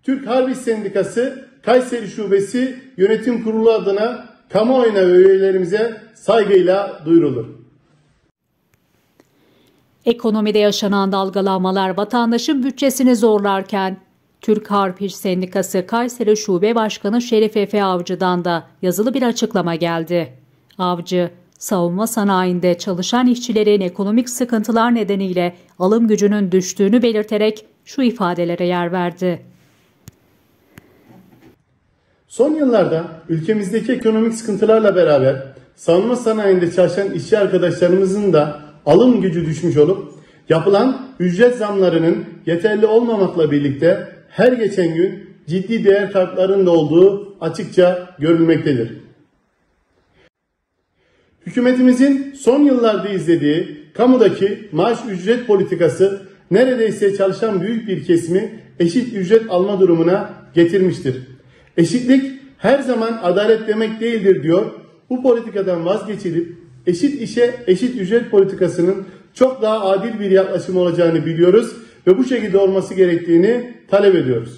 Türk Harp İş Sendikası Kayseri Şubesi Yönetim Kurulu adına kamuoyuna ve üyelerimize saygıyla duyurulur. Ekonomide yaşanan dalgalanmalar vatandaşın bütçesini zorlarken, Türk Harp İş Sendikası Kayseri Şube Başkanı Şerif Efe Avcı'dan da yazılı bir açıklama geldi. Avcı, savunma sanayinde çalışan işçilerin ekonomik sıkıntılar nedeniyle alım gücünün düştüğünü belirterek şu ifadelere yer verdi. Son yıllarda ülkemizdeki ekonomik sıkıntılarla beraber savunma sanayinde çalışan işçi arkadaşlarımızın da alım gücü düşmüş olup yapılan ücret zamlarının yeterli olmamakla birlikte her geçen gün ciddi değer kayblarının da olduğu açıkça görülmektedir. Hükümetimizin son yıllarda izlediği kamudaki maaş ücret politikası neredeyse çalışan büyük bir kesimi eşit ücret alma durumuna getirmiştir. Eşitlik her zaman adalet demek değildir diyor. Bu politikadan vazgeçilip eşit işe eşit ücret politikasının çok daha adil bir yaklaşım olacağını biliyoruz ve bu şekilde olması gerektiğini talep ediyoruz.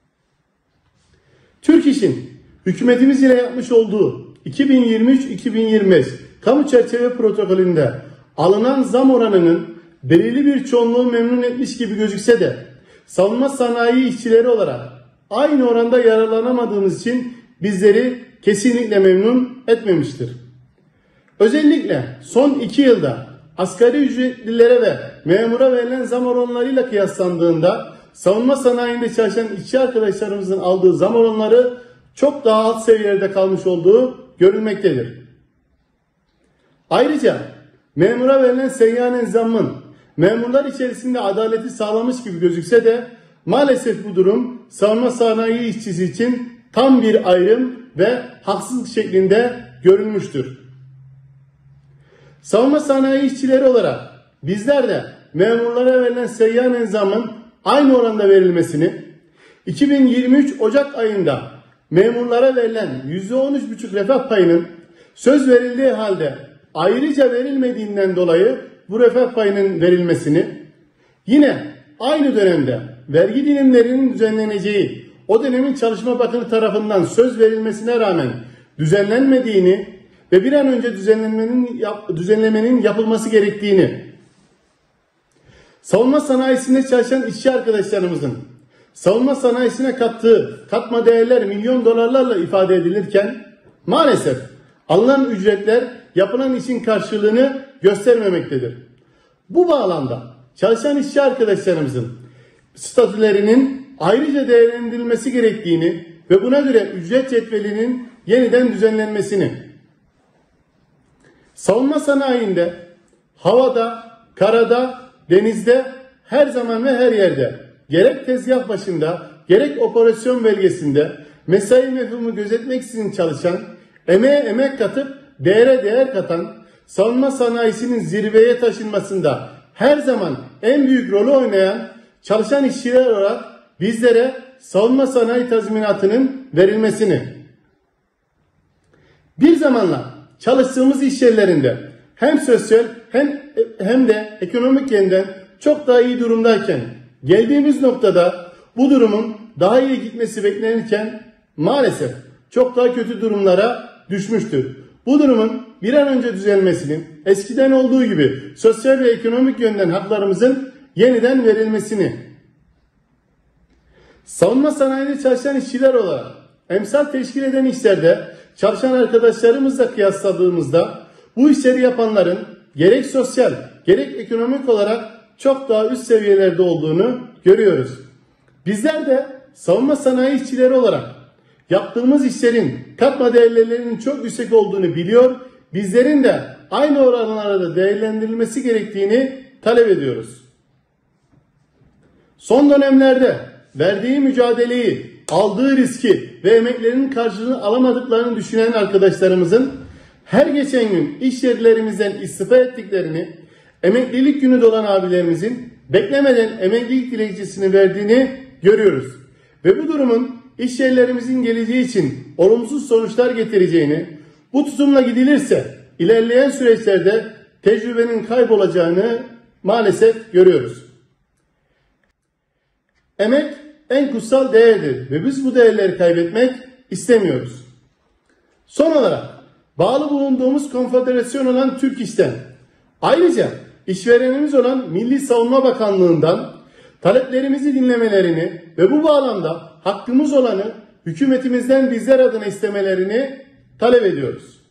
Türk İş'in hükümetimiz ile yapmış olduğu 2023-2025 kamu çerçeve protokolünde alınan zam oranının belirli bir çoğunluğu memnun etmiş gibi gözükse de savunma sanayi işçileri olarak aynı oranda yararlanamadığımız için bizleri kesinlikle memnun etmemiştir. Özellikle son 2 yılda asgari ücretlilere ve memura verilen zam oranlarıyla kıyaslandığında savunma sanayinde çalışan işçi arkadaşlarımızın aldığı zam oranları çok daha alt seviyelerde kalmış olduğu görülmektedir. Ayrıca memura verilen seyyanen zammın memurlar içerisinde adaleti sağlamış gibi gözükse de maalesef bu durum savunma sanayi işçisi için tam bir ayrım ve haksızlık şeklinde görülmüştür. Savunma sanayi işçileri olarak bizler de memurlara verilen seyyanen zammın aynı oranda verilmesini, 2023 Ocak ayında memurlara verilen %13,5 refah payının söz verildiği halde ayrıca verilmediğinden dolayı bu refah payının verilmesini, yine aynı dönemde vergi dilimlerinin düzenleneceği o dönemin Çalışma Bakanı tarafından söz verilmesine rağmen düzenlenmediğini ve bir an önce düzenlemenin yapılması gerektiğini, savunma sanayisinde çalışan işçi arkadaşlarımızın savunma sanayisine kattığı katma değerler milyon dolarlarla ifade edilirken maalesef alınan ücretler yapılan işin karşılığını göstermemektedir. Bu bağlamda çalışan işçi arkadaşlarımızın statülerinin ayrıca değerlendirilmesi gerektiğini ve buna göre ücret cetvelinin yeniden düzenlenmesini, savunma sanayinde havada, karada, denizde her zaman ve her yerde gerek tezgah başında gerek operasyon bölgesinde mesai mefhumu gözetmeksizin çalışan, emeğe emek katıp değere değer katan, savunma sanayisinin zirveye taşınmasında her zaman en büyük rolü oynayan çalışan işçiler olarak bizlere savunma sanayi tazminatının verilmesini, bir zamanlar çalıştığımız iş yerlerinde hem sosyal hem de ekonomik yönden çok daha iyi durumdayken geldiğimiz noktada bu durumun daha iyi gitmesi beklenirken maalesef çok daha kötü durumlara düşmüştür. Bu durumun bir an önce düzelmesinin, eskiden olduğu gibi sosyal ve ekonomik yönden haklarımızın yeniden verilmesini, savunma sanayinde çalışan işçiler olarak emsal teşkil eden işlerde çalışan arkadaşlarımızla kıyasladığımızda bu işleri yapanların gerek sosyal gerek ekonomik olarak çok daha üst seviyelerde olduğunu görüyoruz. Bizler de savunma sanayi işçileri olarak yaptığımız işlerin katma değerlerinin çok yüksek olduğunu biliyor, bizlerin de aynı oranlarda değerlendirilmesi gerektiğini talep ediyoruz. Son dönemlerde verdiği mücadeleyi, aldığı riski ve emeklerinin karşılığını alamadıklarını düşünen arkadaşlarımızın her geçen gün iş yerlerimizden istifa ettiklerini, emeklilik günü dolan abilerimizin beklemeden emeklilik dilekçesini verdiğini görüyoruz. Ve bu durumun iş yerlerimizin geleceği için olumsuz sonuçlar getireceğini, bu tutumla gidilirse ilerleyen süreçlerde tecrübenin kaybolacağını maalesef görüyoruz. Emek en kutsal değerdir ve biz bu değerleri kaybetmek istemiyoruz. Son olarak bağlı bulunduğumuz konfederasyon olan Türk İş'ten, ayrıca işverenimiz olan Milli Savunma Bakanlığı'ndan taleplerimizi dinlemelerini ve bu bağlamda hakkımız olanı hükümetimizden bizler adına istemelerini talep ediyoruz.